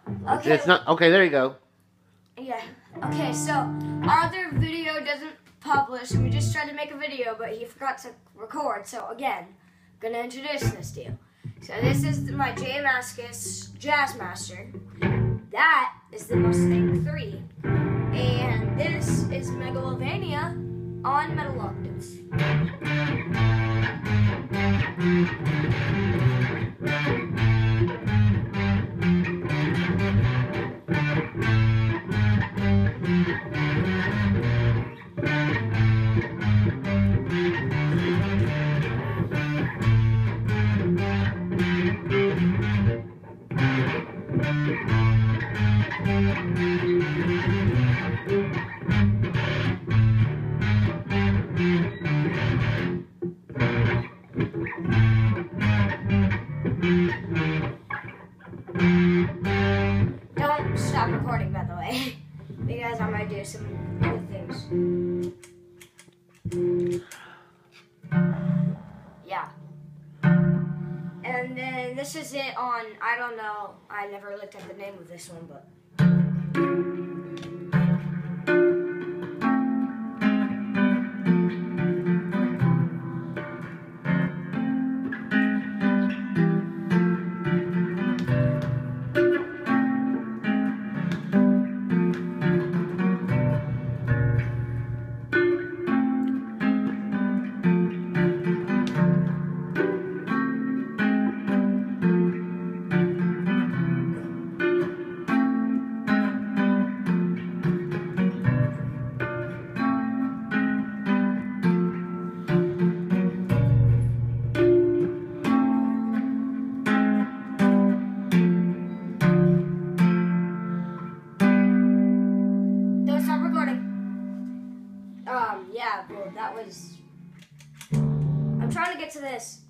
Okay. It's not okay. There you go. Yeah. Okay. So our other video doesn't publish. We just tried to make a video, but he forgot to record. So again, I'm gonna introduce this to you. So this is my J Mascis Jazzmaster. That is the Mustang 3, and this is Megalovania on metal octaves. Don't stop recording, by the way, because I might do some other things. Yeah. And then this is it on, I don't know, I never looked at the name of this one, but... Yeah, well, that was... I'm trying to get to this.